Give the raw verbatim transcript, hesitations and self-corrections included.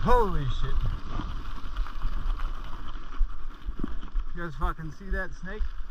Holy shit. You guys fucking see that snake?